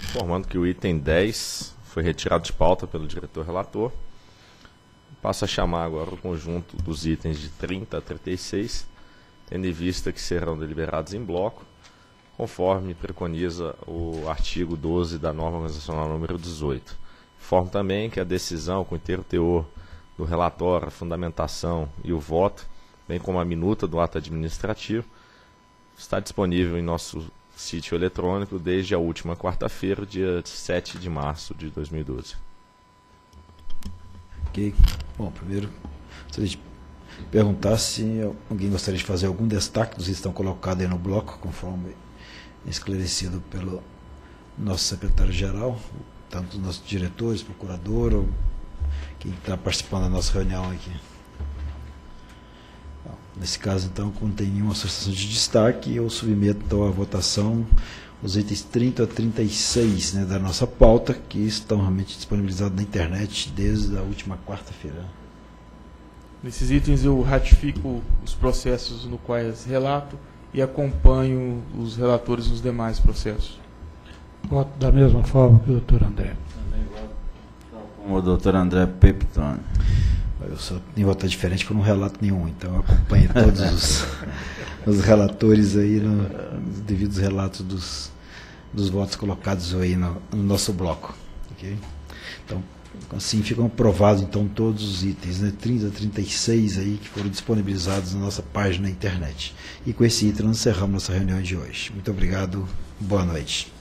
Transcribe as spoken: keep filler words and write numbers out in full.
Informando que o item dez foi retirado de pauta pelo diretor relator. Passo a chamar agora o conjunto dos itens de trinta a trinta e seis, tendo em vista que serão deliberados em bloco, conforme preconiza o artigo doze da norma organizacional número dezoito. Informo também que a decisão com inteiro teor do relatório, a fundamentação e o voto, bem como a minuta do ato administrativo, está disponível em nosso sítio eletrônico desde a última quarta-feira, dia sete de março de dois mil e doze. Ok. Bom, primeiro, gostaria de perguntar se alguém gostaria de fazer algum destaque dos que estão colocados aí no bloco, conforme esclarecido pelo nosso secretário-geral, tanto os nossos diretores, procurador, ou quem está participando da nossa reunião aqui. Bom, nesse caso, então, como tem nenhuma solicitação de destaque, eu submeto então à votação os itens trinta a trinta e seis, né, da nossa pauta, que estão realmente disponibilizados na internet desde a última quarta-feira. Nesses itens eu ratifico os processos no quais relato e acompanho os relatores nos demais processos. Voto da mesma forma que o doutor André. Também voto como o doutor André Pepitone. Eu só tenho votar diferente porque eu não relato nenhum, então eu acompanho todos os, os relatores aí, no, nos devidos relatos dos, dos votos colocados aí no, no nosso bloco. Okay? Então, assim ficam aprovados então todos os itens, né, trinta a trinta e seis aí que foram disponibilizados na nossa página na internet. E com esse item nós encerramos nossa reunião de hoje. Muito obrigado, boa noite.